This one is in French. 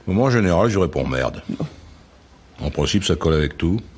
Moi, en général, je réponds merde. En principe, ça colle avec tout.